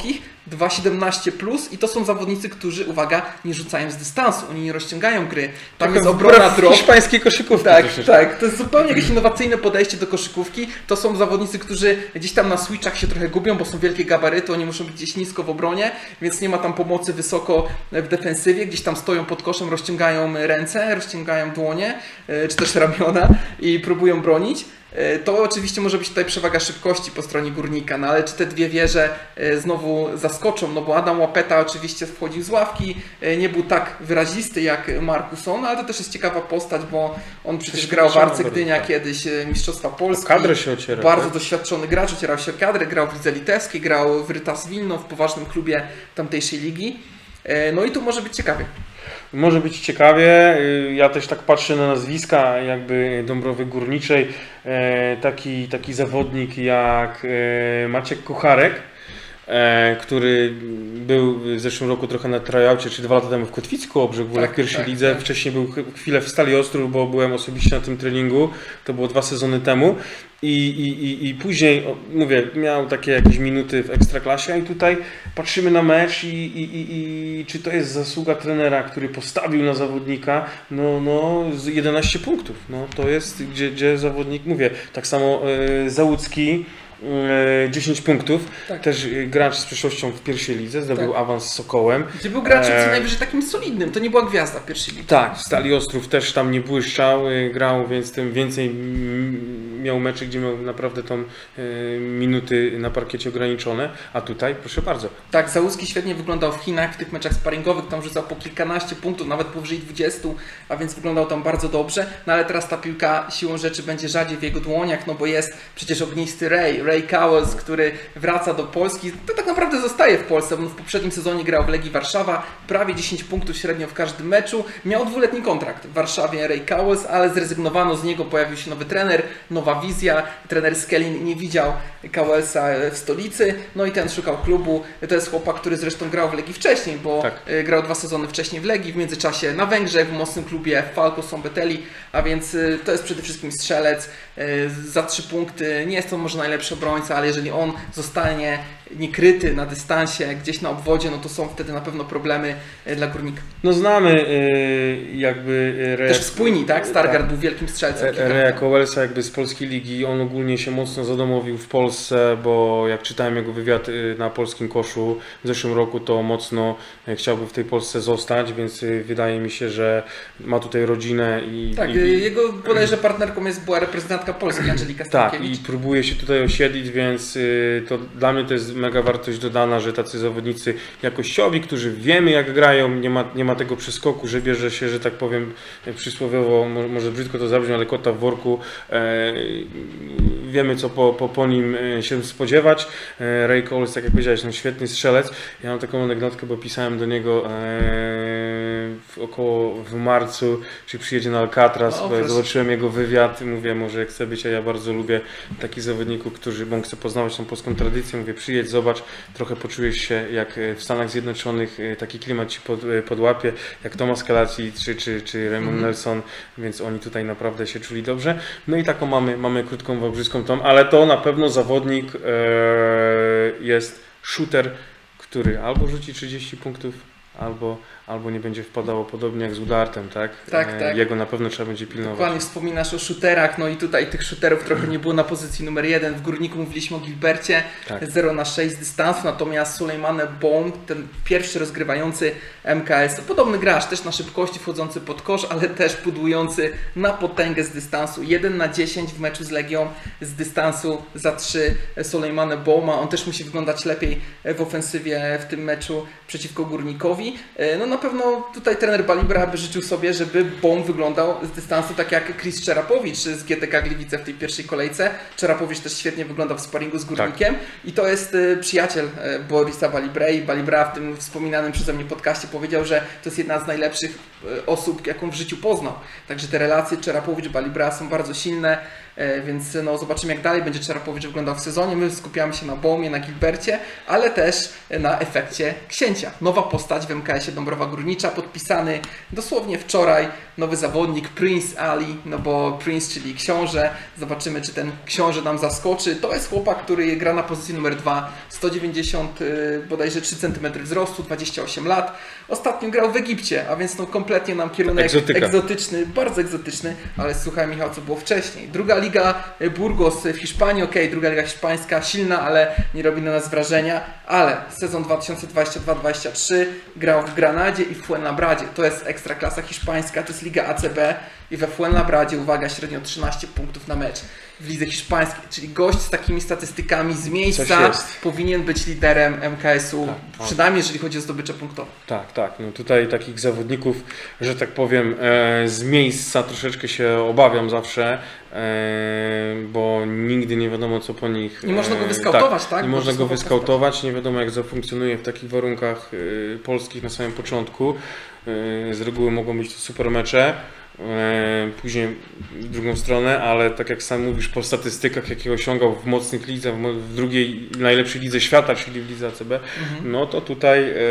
dwa siedemnaście plus i to są zawodnicy, którzy, uwaga, nie rzucają z dystansu, oni nie rozciągają gry. Tam Trochę jest obrona drop. Hiszpańskiej koszykówki. Tak, tak. To jest zupełnie jakieś innowacyjne podejście do koszykówki. To są zawodnicy, którzy gdzieś tam na switchach się trochę gubią, bo są wielkie gabaryty, oni muszą być gdzieś nisko w obronie, więc nie ma tam pomocy wysoko w defensywie. Gdzieś tam stoją pod koszem, rozciągają ręce, rozciągają dłonie, czy też ramiona i próbują bronić. To oczywiście może być tutaj przewaga szybkości po stronie Górnika, no ale czy te dwie wieże znowu zaskoczą? No bo Adam Łapeta oczywiście wchodził z ławki, nie był tak wyrazisty jak Markuson, ale to też jest ciekawa postać, bo on przecież grał w Arce Gdynia kiedyś Mistrzostwa Polski. O kadrę się ociera. Bardzo tak? doświadczony gracz, ocierał się o kadrę, grał w Lidze Litewskiej, grał w Rytas Wilno, w poważnym klubie tamtejszej ligi. No i tu może być ciekawie. Może być ciekawie. Ja też tak patrzę na nazwiska jakby Dąbrowy Górniczej. Taki, taki zawodnik jak Maciek Kucharek, który był w zeszłym roku trochę na tryoutie, czy dwa lata temu w Kotwicku Obrzeg, tak, w pierwszej tak, lidze. Tak. Wcześniej był chwilę w Stali Ostrów, bo byłem osobiście na tym treningu. To było dwa sezony temu. I, i, i, I później, mówię, miał takie jakieś minuty w Ekstraklasie i tutaj patrzymy na mecz i, i, i, i czy to jest zasługa trenera, który postawił na zawodnika, no, no jedenaście punktów. No, to jest, gdzie, gdzie zawodnik, mówię, tak samo e, Załucki, dziesięć punktów, tak. Też gracz z przeszłością w pierwszej lidze, zdobył tak. awans z Sokołem. Gdzie był graczem co najwyżej takim solidnym, to nie była gwiazda w pierwszej lidze. Tak, w Stali Ostrów też tam nie błyszczał, grał, więc tym więcej miał meczy, gdzie miał naprawdę tam minuty na parkiecie ograniczone, a tutaj proszę bardzo. Tak, Załuski świetnie wyglądał w Chinach, w tych meczach sparingowych, tam rzucał po kilkanaście punktów, nawet powyżej dwudziestu, a więc wyglądał tam bardzo dobrze, no ale teraz ta piłka siłą rzeczy będzie rzadziej w jego dłoniach, no bo jest przecież ognisty Ray, Ray Cowles, który wraca do Polski, to tak naprawdę zostaje w Polsce, bo w poprzednim sezonie grał w Legii Warszawa, prawie dziesięć punktów średnio w każdym meczu, miał dwuletni kontrakt w Warszawie Ray Cowles, ale zrezygnowano z niego, pojawił się nowy trener, nowa wizja, trener Skelin nie widział Cowlesa w stolicy, no i ten szukał klubu, to jest chłopak, który zresztą grał w Legii wcześniej, bo tak. grał dwa sezony wcześniej w Legii, w międzyczasie na Węgrzech, w mocnym klubie Falco Sombeteli, a więc to jest przede wszystkim strzelec, za trzy punkty, nie jest to może najlepszy obrońca, ale jeżeli on zostanie niekryty na dystansie, gdzieś na obwodzie, no to są wtedy na pewno problemy dla Górnika. No znamy jakby... Re... Też spójni, tak? Stargard tak. był wielkim strzelcem. Reja Cowlesa jakby z polskiej ligi, on ogólnie się mocno zadomowił w Polsce, bo jak czytałem jego wywiad na Polskim Koszu w zeszłym roku, to mocno chciałby w tej Polsce zostać, więc wydaje mi się, że ma tutaj rodzinę i... Tak, i... jego bodajże partnerką jest była reprezentantka Polski, Angelika Stankiewicz. Tak, i próbuje się tutaj osiedlić, więc to dla mnie to jest mega wartość dodana, że tacy zawodnicy jakościowi, którzy wiemy jak grają, nie ma, nie ma tego przeskoku, że bierze się, że tak powiem przysłowiowo, może brzydko to zabrzmi, ale kota w worku, e, wiemy co po, po, po nim się spodziewać. E, Ray Cowles, tak jak powiedziałeś, no świetny strzelec. Ja mam taką anegdotkę, bo pisałem do niego e, w, około w marcu, czy przyjedzie na Alcatraz, no, bo zobaczyłem jego wywiad i mówię, może chce być, a ja bardzo lubię takich zawodników, którzy, bo chcę poznawać tą polską tradycję, mówię, przyjedź, zobacz, trochę poczujesz się jak w Stanach Zjednoczonych, taki klimat ci pod, podłapie, jak Tomasz Kalaci czy, czy, czy Raymond mm. Nelson, więc oni tutaj naprawdę się czuli dobrze. No i taką mamy, mamy krótką wałbrzyską tą, ale to na pewno zawodnik e, jest shooter, który albo rzuci trzydzieści punktów, albo, albo nie będzie wpadało, podobnie jak z Udartem, tak? Tak, e, tak. Jego na pewno trzeba będzie pilnować. Dokładnie, wspominasz o shooterach, no i tutaj tych shooterów trochę nie było na pozycji numer jeden. W Górniku mówiliśmy o Gilbercie, tak. zero na sześć z dystansu, natomiast Sulejmane Boum, ten pierwszy rozgrywający M K S, to podobny gracz, też na szybkości wchodzący pod kosz, ale też pudłujący na potęgę z dystansu. jeden na dziesięć w meczu z Legią z dystansu za trzy Sulejmane Bouma. On też musi wyglądać lepiej w ofensywie w tym meczu przeciwko Górnikowi. No na pewno tutaj trener Balibra by życzył sobie, żeby Boum wyglądał z dystansu tak jak Chris Czerapowicz z G T K Gliwice w tej pierwszej kolejce. Czerapowicz też świetnie wyglądał w sparingu z Górnikiem tak. i to jest przyjaciel Borisa Balibray. Balibra w tym wspominanym przeze mnie podcaście powiedział, że to jest jedna z najlepszych osób, jaką w życiu poznał. Także te relacje Czerapowicz-Balibra są bardzo silne. Więc no, zobaczymy, jak dalej będzie Czarapowicz wyglądał w sezonie. My skupiamy się na Bołmie, na Gilbercie, ale też na efekcie Księcia. Nowa postać w M K S-ie Dąbrowa Górnicza, podpisany dosłownie wczoraj nowy zawodnik Prince Ali, no bo Prince, czyli książę. Zobaczymy, czy ten książę nam zaskoczy. To jest chłopak, który gra na pozycji numer dwa, sto dziewięćdziesiąt bodajże trzy centymetry wzrostu, dwadzieścia osiem lat. Ostatnio grał w Egipcie, a więc no kompletnie nam kierunek Egzotyka. egzotyczny, bardzo egzotyczny, ale słuchaj Michał, co było wcześniej. Druga liga Burgos w Hiszpanii, okej, okay, druga liga hiszpańska, silna, ale nie robi na nas wrażenia, ale sezon dwa tysiące dwudziesty drugi dwudziesty trzeci grał w Granadzie i w Fuenlabradzie. To jest ekstraklasa hiszpańska, to jest liga A C B i we Fuenlabradzie, uwaga, średnio trzynaście punktów na mecz w lidze hiszpańskiej, czyli gość z takimi statystykami z miejsca powinien być liderem M K S-u, tak, tak. Przynajmniej jeżeli chodzi o zdobycze punktowe. Tak, tak. No tutaj takich zawodników, że tak powiem, e, z miejsca troszeczkę się obawiam zawsze, e, bo nigdy nie wiadomo, co po nich... E, nie można go wyskautować, tak? tak? Nie można go wyskautować, nie wiadomo, jak zafunkcjonuje w takich warunkach e, polskich na samym początku. E, z reguły mogą być to super mecze. Później w drugą stronę, ale tak jak sam mówisz, po statystykach, jakie osiągał w mocnych lidze, w drugiej najlepszej lidze świata, czyli w lidze A C B, mhm. no to tutaj e,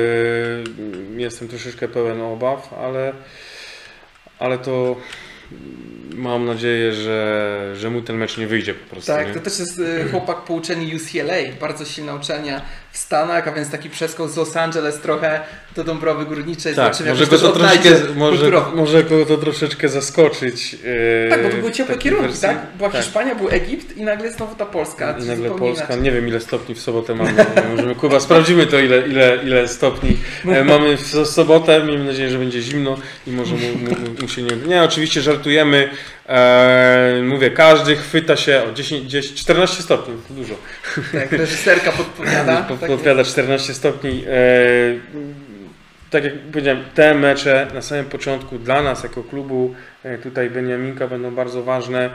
jestem troszeczkę pełen obaw, ale, ale to mam nadzieję, że, że mu ten mecz nie wyjdzie po prostu. Tak, nie? to też jest chłopak po uczelni U C L A, bardzo silna uczelnia w Stanach, a więc taki przeskok z Los Angeles trochę do Dąbrowy Górniczej. Tak, może go, to troszeczkę, może, może go to troszeczkę zaskoczyć. Yy, tak, bo to były ciepłe kierunki, wersji. tak? Była tak. Hiszpania, był Egipt i nagle znowu ta Polska. I nagle Polska, inaczej. Nie wiem ile stopni w sobotę mamy. Możemy, Kuba, sprawdzimy to ile, ile, ile stopni e, mamy w sobotę. Miejmy nadzieję, że będzie zimno i może mu, mu, mu się nie... Nie, oczywiście żartujemy. E, mówię, każdy chwyta się o dziesięć, dziesięć, czternaście stopni, to dużo. Tak, reżyserka podpowiada. Podpowiada czternaście stopni. E, tak jak powiedziałem, te mecze na samym początku dla nas jako klubu, tutaj Beniaminka, będą bardzo ważne.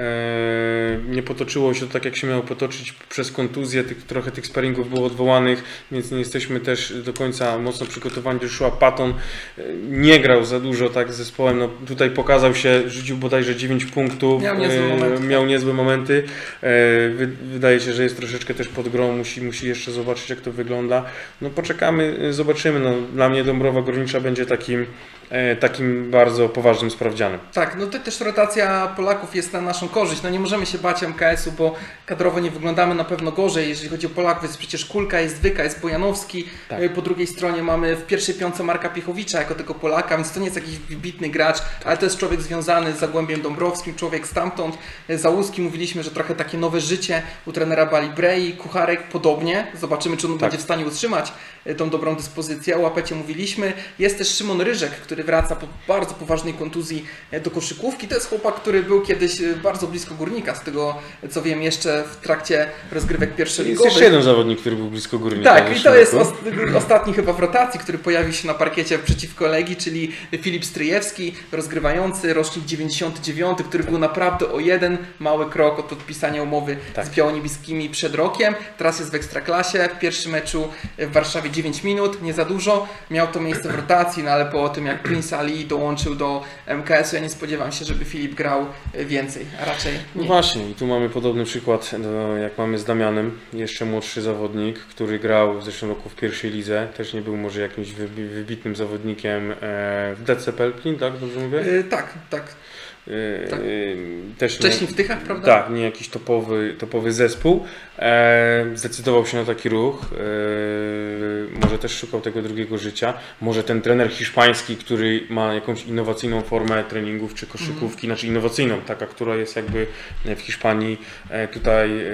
Nie potoczyło się to tak, jak się miało potoczyć przez kontuzję. Tych, trochę tych sparingów było odwołanych, więc nie jesteśmy też do końca mocno przygotowani. Joshua Patton nie grał za dużo tak z zespołem. No, tutaj pokazał się, rzucił bodajże dziewięć punktów. Miał niezłe momenty. Miał niezłe momenty. Wydaje się, że jest troszeczkę też pod grą. Musi, musi jeszcze zobaczyć, jak to wygląda. No poczekamy, zobaczymy. No, dla mnie Dąbrowa Górnicza będzie takim, takim bardzo poważnym sprawdzianem. Tak, no to też rotacja Polaków jest na naszą korzyść. No nie możemy się bać M K S-u, bo kadrowo nie wyglądamy na pewno gorzej. Jeżeli chodzi o Polaków, jest przecież Kulka, jest Wyka, jest Bojanowski. Tak. Po drugiej stronie mamy w pierwszej piątce Marka Piechowicza jako tego Polaka, więc to nie jest jakiś wybitny gracz, tak. ale to jest człowiek związany z Zagłębiem Dąbrowskim, człowiek stamtąd. Załuski, mówiliśmy, że trochę takie nowe życie u trenera Bali Brei, Kucharek podobnie. Zobaczymy, czy on tak. będzie w stanie utrzymać tą dobrą dyspozycję. O Łapecie mówiliśmy. Jest też Szymon Ryżek, który wraca po bardzo poważnej kontuzji do koszykówki. To jest chłopak, który był kiedyś bardzo blisko Górnika, z tego co wiem jeszcze w trakcie rozgrywek pierwszoligowych. Jest jeszcze jeden zawodnik, który był blisko Górnika. Tak, i to jest os ostatni chyba w rotacji, który pojawił się na parkiecie przeciwko Legii, czyli Filip Stryjewski, rozgrywający, rocznik dziewięćdziesiąty dziewiąty, który był naprawdę o jeden mały krok od podpisania umowy tak. z biało-niebieskimi przed rokiem. Teraz jest w Ekstraklasie. W pierwszym meczu w Warszawie dziewięć minut, nie za dużo. Miał to miejsce w rotacji, no ale po tym jak Prince Ali dołączył do M K S-u, ja nie spodziewam się, żeby Filip grał więcej, a raczej nie. No właśnie, i tu mamy podobny przykład, do, jak mamy z Damianem, jeszcze młodszy zawodnik, który grał w zeszłym roku w pierwszej lidze, też nie był może jakimś wybitnym zawodnikiem w D C Pelplin, tak? Dobrze mówię? Yy, tak, tak. Tak. Też Wcześniej nie, w Tychach, prawda? Tak, nie jakiś topowy, topowy zespół. E, zdecydował się na taki ruch. E, może też szukał tego drugiego życia. Może ten trener hiszpański, który ma jakąś innowacyjną formę treningów czy koszykówki, mm. znaczy innowacyjną, taka, która jest jakby w Hiszpanii e, tutaj e,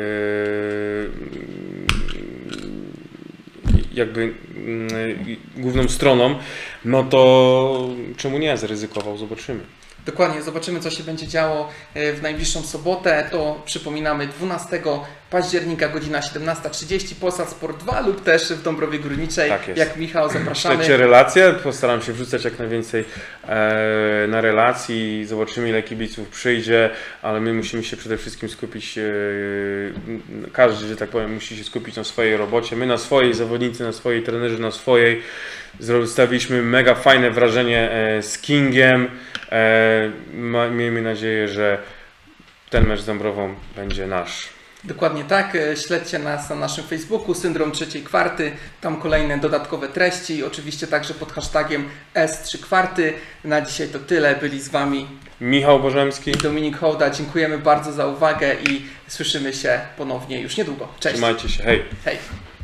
jakby główną stroną, no to czemu nie zaryzykował? Zobaczymy. Dokładnie, zobaczymy, co się będzie działo w najbliższą sobotę. To przypominamy dwunastego października, godzina siedemnasta trzydzieści, Polsat Sport dwa lub też w Dąbrowie Górniczej. Tak jest. Jak Michał, zapraszamy. Śledźcie relacje, postaram się wrzucać jak najwięcej e, na relacji, zobaczymy ile kibiców przyjdzie, ale my musimy się przede wszystkim skupić, e, każdy, że tak powiem, musi się skupić na swojej robocie, my na swojej, zawodnicy na swojej, trenerzy na swojej. Zostawiliśmy mega fajne wrażenie e, z Kingiem. E, ma, miejmy nadzieję, że ten mecz z Dąbrową będzie nasz. Dokładnie tak. Śledźcie nas na naszym Facebooku, Syndrom Trzeciej Kwarty. Tam kolejne dodatkowe treści. Oczywiście także pod hashtagiem S trzy kwarty. Na dzisiaj to tyle. Byli z Wami Michał Bożemski i Dominik Hołda. Dziękujemy bardzo za uwagę i słyszymy się ponownie już niedługo. Cześć. Trzymajcie się, hej. Hej.